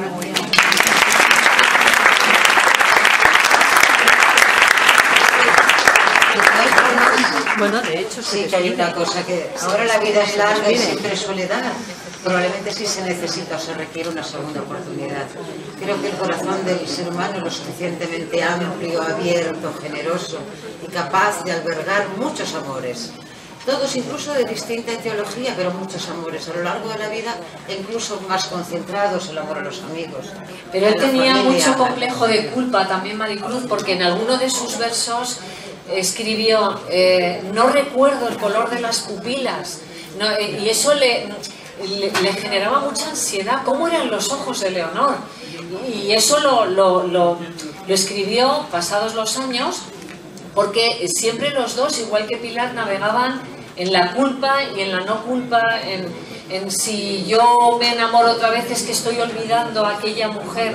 [SPEAKER 3] Bueno, de hecho,
[SPEAKER 1] sí, que hay una cosa que ahora la vida es larga y siempre suele dar. Probablemente sí se necesita o se requiere una segunda oportunidad. Creo que el corazón del ser humano es lo suficientemente amplio, abierto, generoso y capaz de albergar muchos amores. Todos incluso de distinta etiología, pero muchos amores a lo largo de la vida, e incluso más concentrados, el amor a los amigos.
[SPEAKER 2] Pero él tenía mucho complejo de culpa también, Maricruz, porque en alguno de sus versos escribió no recuerdo el color de las pupilas, no, y eso le generaba mucha ansiedad. ¿Cómo eran los ojos de Leonor? Y eso lo escribió pasados los años, porque siempre los dos, igual que Pilar, navegaban en la culpa y en la no culpa, en si yo me enamoro otra vez es que estoy olvidando a aquella mujer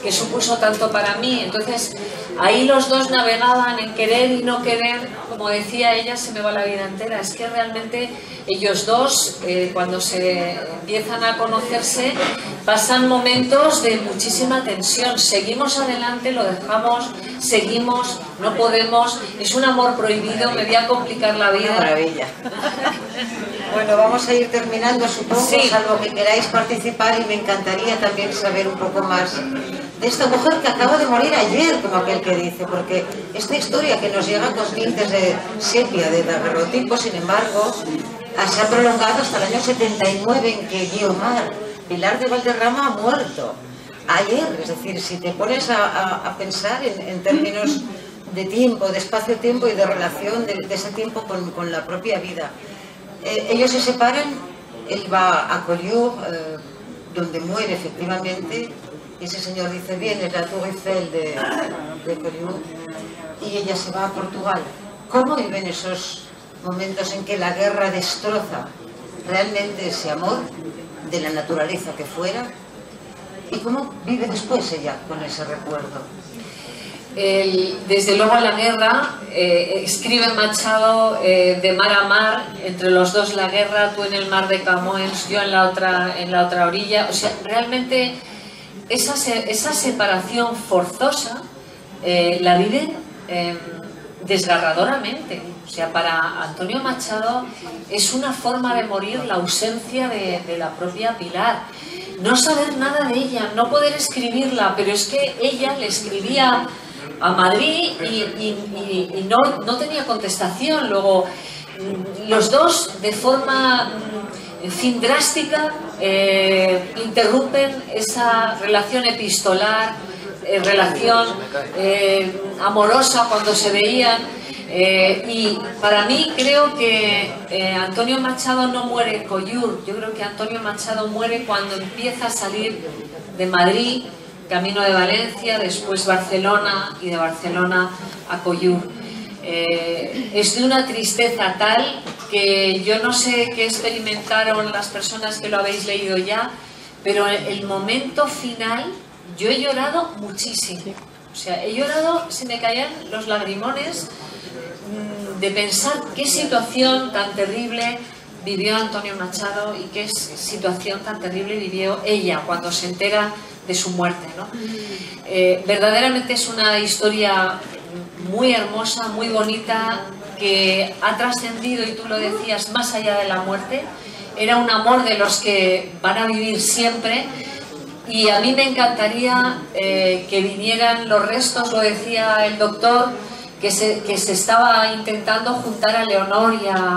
[SPEAKER 2] que supuso tanto para mí. Entonces ahí los dos navegaban en querer y no querer, como decía ella, se me va la vida entera. Es que realmente ellos dos, cuando se empiezan a conocerse, pasan momentos de muchísima tensión. Seguimos adelante, lo dejamos, seguimos, no podemos, es un amor prohibido, me voy a complicar la vida.
[SPEAKER 1] Maravilla. Bueno, vamos a ir terminando, supongo,
[SPEAKER 2] sí,
[SPEAKER 1] salvo que queráis participar, y me encantaría también saber un poco más de esta mujer que acaba de morir ayer, como aquel que dice, porque esta historia que nos llega con tintes de sepia, de daguerrotipo, sin embargo, se ha prolongado hasta el año 79, en que Guiomar, Pilar de Valderrama, ha muerto. Ayer, es decir, si te pones a pensar en términos de tiempo, de espacio-tiempo y de relación de ese tiempo con la propia vida. Ellos se separan, él va a Collioure, donde muere efectivamente, y ese señor dice, bien, es la Tour Eiffel de Collioure, y ella se va a Portugal. ¿Cómo viven esos momentos en que la guerra destroza realmente ese amor de la naturaleza que fuera? ¿Y cómo vive después ella con ese recuerdo?
[SPEAKER 2] Desde luego la guerra, escribe Machado de mar a mar, entre los dos la guerra, tú en el mar de Camoens, yo en la otra orilla. O sea, realmente esa separación forzosa la viven desgarradoramente. O sea, para Antonio Machado es una forma de morir la ausencia de la propia Pilar. No saber nada de ella, no poder escribirla, pero es que ella le escribía a Madrid y no tenía contestación. Luego los dos de forma, en fin, drástica, interrumpen esa relación epistolar, relación amorosa cuando se veían. Y para mí creo que Antonio Machado no muere en Collioure. Yo creo que Antonio Machado muere cuando empieza a salir de Madrid, camino de Valencia, después Barcelona, y de Barcelona a Collioure. Es de una tristeza tal que yo no sé qué experimentaron las personas que lo habéis leído ya, pero el momento final yo he llorado muchísimo. O sea, he llorado, se me caían los lagrimones de pensar qué situación tan terrible vivió Antonio Machado y qué situación tan terrible vivió ella cuando se entera de su muerte, ¿no? Verdaderamente es una historia muy hermosa, muy bonita, que ha trascendido, y tú lo decías, más allá de la muerte. Era un amor de los que van a vivir siempre, y a mí me encantaría que vinieran los restos. Lo decía el doctor, que se estaba intentando juntar a Leonor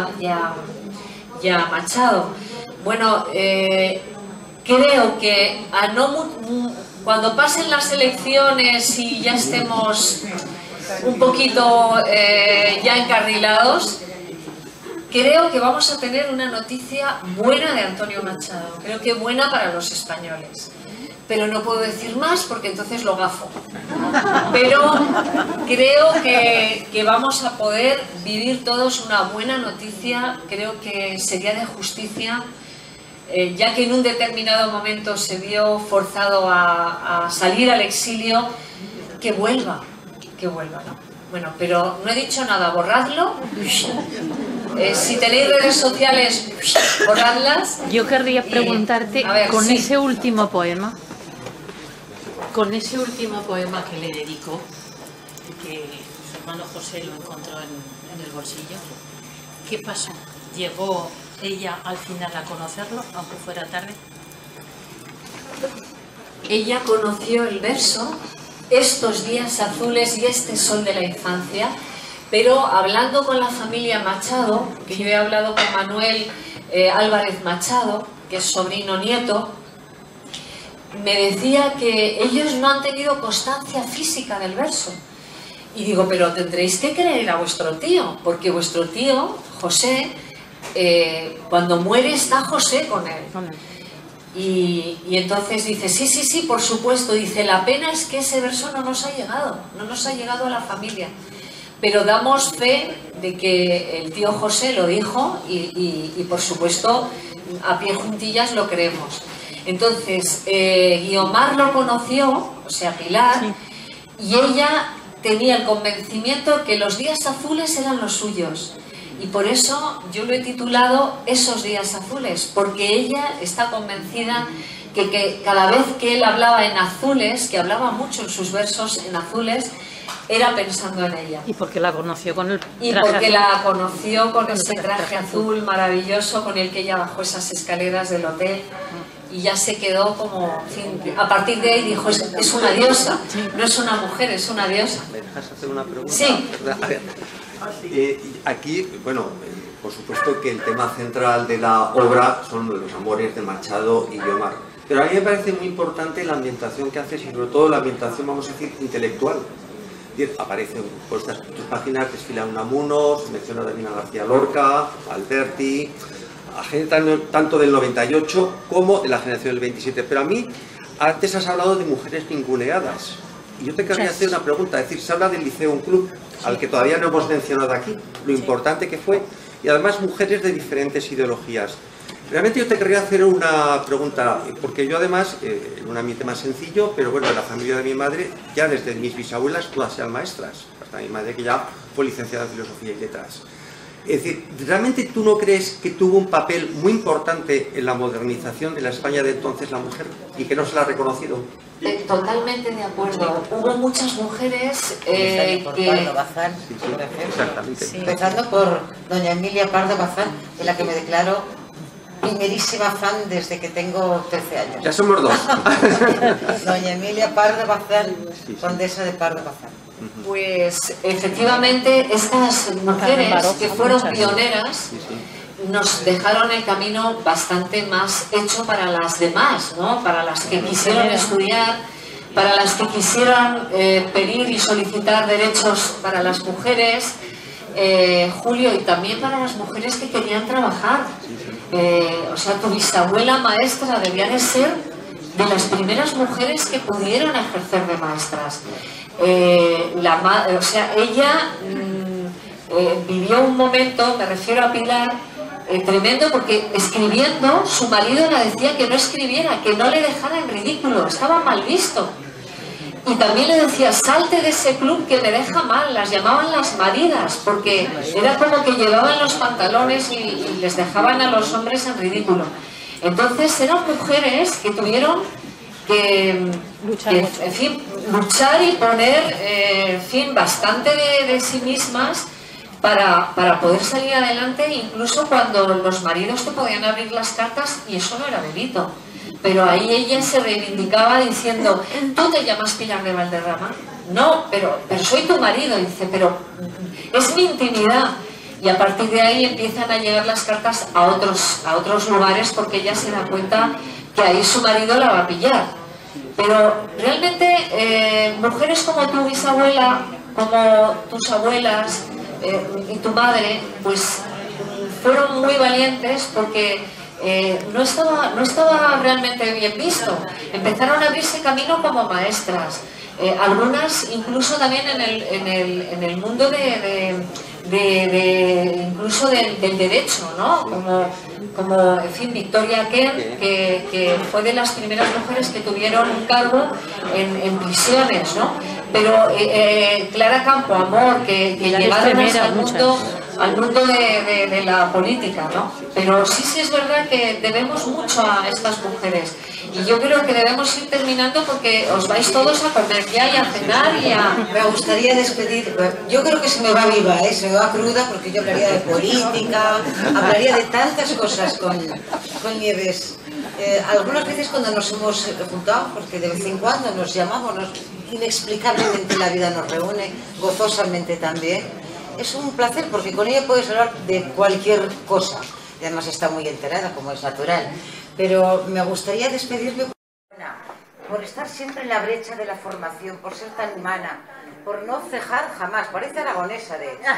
[SPEAKER 2] y a Machado. Bueno, creo que cuando pasen las elecciones y ya estemos un poquito ya encarrilados, creo que vamos a tener una noticia buena de Antonio Machado. Creo que buena para los españoles. Pero no puedo decir más porque entonces lo gafo. Pero creo que vamos a poder vivir todos una buena noticia. Creo que sería de justicia, ya que en un determinado momento se vio forzado a salir al exilio, que vuelva, ¿no? Bueno, pero no he dicho nada, borradlo. Si tenéis redes sociales, borradlas.
[SPEAKER 3] Yo querría preguntarte, con ese último poema, que le dedicó, que su hermano José lo encontró en el bolsillo, ¿qué pasó? ¿Llegó ella al final a conocerlo, aunque fuera tarde?
[SPEAKER 2] Ella conoció el verso, estos días azules y este sol de la infancia, pero hablando con la familia Machado, que yo he hablado con Manuel Álvarez Machado, que es sobrino nieto, me decía que ellos no han tenido constancia física del verso. Y digo, pero tendréis que creer a vuestro tío, porque vuestro tío, José, cuando muere está José con él. Y entonces dice, sí, por supuesto. Dice, la pena es que ese verso no nos ha llegado a la familia. Pero damos fe de que el tío José lo dijo y por supuesto, a pie juntillas lo creemos. Entonces, Guiomar lo conoció, o sea, Pilar, y ella tenía el convencimiento que los días azules eran los suyos. Y por eso yo lo he titulado Esos días azules, porque ella está convencida que cada vez que él hablaba en azules, que hablaba mucho en sus versos en azules, era pensando en ella.
[SPEAKER 3] Y porque la conoció con el
[SPEAKER 2] traje azul. Y porque la conoció con ese traje azul maravilloso con el que ella bajó esas escaleras del hotel. Y ya se quedó como, en fin, a partir de ahí dijo, es una diosa, no es una mujer, es una diosa.
[SPEAKER 4] ¿Me dejas hacer una pregunta?
[SPEAKER 2] Sí.
[SPEAKER 4] A ver, aquí, bueno, por supuesto que el tema central de la obra son los amores de Machado y Guiomar. Pero a mí me parece muy importante la ambientación que haces y sobre todo la ambientación, vamos a decir, intelectual. Aparecen por estas tus páginas, desfila Unamuno, se menciona también a García Lorca, Alberti, a gente tanto del 98 como de la generación del 27. Pero a mí, antes has hablado de mujeres ninguneadas. Y yo te querría hacer una pregunta, es decir, se habla del Liceo, un club al que todavía no hemos mencionado aquí, lo importante que fue, y además mujeres de diferentes ideologías. Realmente yo te querría hacer una pregunta, porque yo además, en un ambiente más sencillo, pero bueno, en la familia de mi madre, ya desde mis bisabuelas todas eran maestras, hasta mi madre que ya fue licenciada en Filosofía y Letras. Es decir, ¿realmente tú no crees que tuvo un papel muy importante en la modernización de la España de entonces la mujer y que no se la ha reconocido?
[SPEAKER 2] Totalmente de acuerdo. Hubo muchas mujeres
[SPEAKER 1] por Pardo Bazán, por ejemplo.
[SPEAKER 4] Exactamente.
[SPEAKER 1] Sí. Empezando por doña Emilia Pardo Bazán, de la que me declaro primerísima fan desde que tengo 13 años.
[SPEAKER 4] Ya somos dos.
[SPEAKER 1] Doña Emilia Pardo Bazán, condesa de Pardo Bazán.
[SPEAKER 2] Pues efectivamente estas mujeres que fueron pioneras nos dejaron el camino bastante más hecho para las demás, ¿no? Para las que quisieron estudiar, para las que quisieran pedir y solicitar derechos para las mujeres, Julio, y también para las mujeres que querían trabajar. O sea, tu bisabuela maestra debía de ser de las primeras mujeres que pudieron ejercer de maestras. O sea, ella vivió un momento, me refiero a Pilar, tremendo, porque escribiendo su marido le decía que no escribiera, que no le dejara en ridículo, estaba mal visto. Y también le decía, salte de ese club que me deja mal, las llamaban las maridas, porque era como que llevaban los pantalones y les dejaban a los hombres en ridículo. Entonces eran mujeres que tuvieron que en fin, luchar y poner en fin, bastante de sí mismas para poder salir adelante, incluso cuando los maridos te podían abrir las cartas y eso no era delito. Pero ahí ella se reivindicaba diciendo, ¿tú te llamas Pilar de Valderrama? No, pero soy tu marido. Y dice, pero es mi intimidad. Y a partir de ahí empiezan a llegar las cartas a otros lugares, porque ella se da cuenta que ahí su marido la va a pillar. Pero realmente mujeres como tu bisabuela, como tus abuelas y tu madre, pues fueron muy valientes, porque no estaba realmente bien visto. Empezaron a abrirse camino como maestras, algunas incluso también en el mundo incluso del derecho, ¿no? Como en fin, Victoria Kent, que fue de las primeras mujeres que tuvieron un cargo en prisiones, ¿no? Pero Clara Campoamor, que llegaron al mundo de la política, ¿no? Pero sí es verdad que debemos mucho a estas mujeres. Y yo creo que debemos ir terminando, porque os vais todos a comer ya y a cenar y a...
[SPEAKER 1] Me gustaría despedir, yo creo que se me va viva, se me va cruda, porque yo hablaría de política, hablaría de tantas cosas con Nieves. Algunas veces cuando nos hemos juntado, porque de vez en cuando nos llamamos, inexplicablemente la vida nos reúne, gozosamente también. Es un placer, porque con ella puedes hablar de cualquier cosa. Y además está muy enterada, como es natural. Pero me gustaría despedirme por estar siempre en la brecha de la formación, por ser tan humana, por no cejar jamás. Parece aragonesa, de hecho.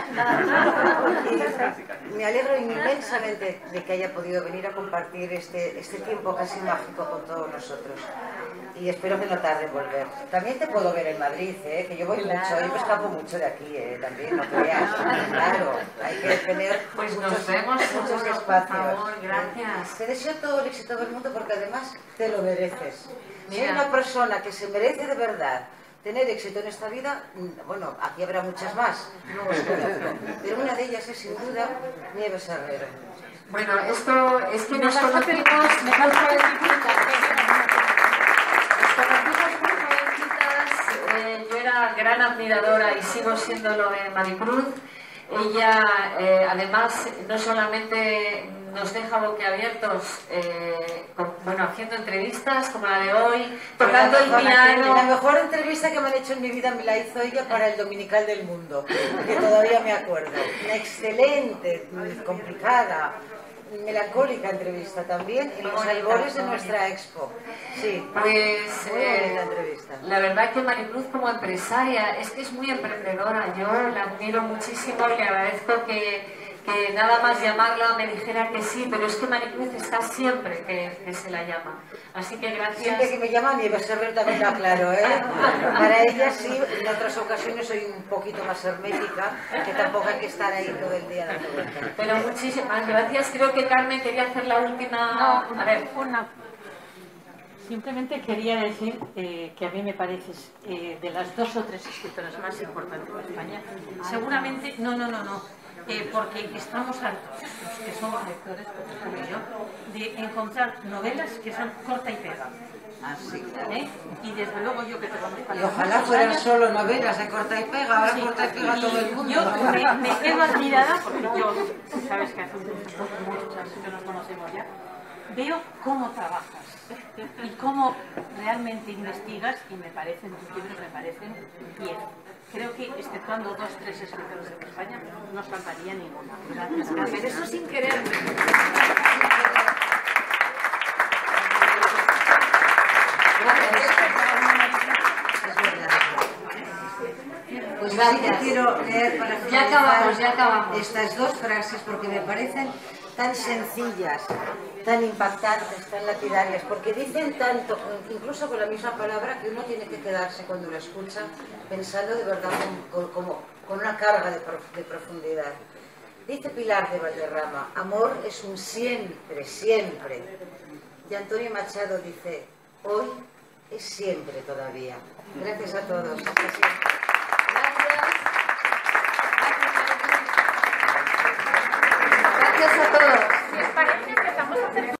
[SPEAKER 1] Y me alegro inmensamente de que haya podido venir a compartir este tiempo casi mágico con todos nosotros. y espero que no tarde en volver. También te puedo ver en Madrid, que yo voy mucho, yo me escapo mucho de aquí, también, no creas. Claro, hay que tener
[SPEAKER 2] pues nos vemos
[SPEAKER 1] muchos espacios.
[SPEAKER 2] Por favor, gracias.
[SPEAKER 1] Te deseo todo el éxito del mundo porque además te lo mereces. Si hay
[SPEAKER 2] Mira.
[SPEAKER 1] una persona que se merece de verdad tener éxito en esta vida, bueno, aquí habrá muchas más, no os conozco, pero una de ellas es sin duda Nieves Herrero.
[SPEAKER 2] Bueno, esto es que nos conocimos muy jovencitas. Yo era gran admiradora y sigo siéndolo de Maricruz. Ella, además, no solamente nos deja boquiabiertos, haciendo entrevistas como la de hoy, tocando el piano.
[SPEAKER 1] La mejor entrevista que me han hecho en mi vida me la hizo ella para el Dominical del Mundo, que todavía me acuerdo. Una excelente, complicada, melancólica entrevista también en los albores de nuestra expo. Sí,
[SPEAKER 2] pues
[SPEAKER 1] muy bonita entrevista.
[SPEAKER 2] La verdad que Maricruz como empresaria es que es muy emprendedora. Yo la admiro muchísimo, le agradezco que nada más llamarla me dijera que sí, pero es que Maricruz está siempre que se la llama. Así que gracias.
[SPEAKER 1] Siempre que me llaman Nieves Herrero también lo aclaro, Para ella sí, en otras ocasiones soy un poquito más hermética, que tampoco hay que estar ahí todo el día dando vueltas.
[SPEAKER 2] Pero muchísimas gracias. Creo que Carmen quería hacer la última...
[SPEAKER 3] A ver, simplemente quería decir que a mí me pareces de las 2 o 3 escritoras más importantes de España. Seguramente, porque estamos hartos, los que somos lectores, como yo, de encontrar novelas que son corta y pega.
[SPEAKER 1] Así, claro.
[SPEAKER 3] Y desde luego yo que te conozco.
[SPEAKER 1] Y ojalá fueran solo novelas de corta y pega, ahora sí, corta y pega todo el mundo.
[SPEAKER 3] Yo me quedo admirada porque yo, sabes que hace muchos años que nos conocemos ya, veo cómo trabajas y cómo realmente investigas y tus libros me parecen bien. Creo que exceptuando 2 o 3 escritores en España no nos faltaría ninguna. Gracias, Carmen. Eso sin querer.
[SPEAKER 1] Pues gracias. Quiero leer para
[SPEAKER 2] finalizar ya acabamos.
[SPEAKER 1] Estas 2 frases porque me parecen tan sencillas, tan impactantes, tan lapidarias, porque dicen tanto, incluso con la misma palabra, que uno tiene que quedarse cuando lo escucha pensando de verdad con una carga de profundidad. Dice Pilar de Valderrama: amor es un siempre, siempre. Y Antonio Machado dice: hoy es siempre todavía. Gracias a todos.
[SPEAKER 2] Gracias a todos.
[SPEAKER 3] ¿Les parece que empezamos a hacer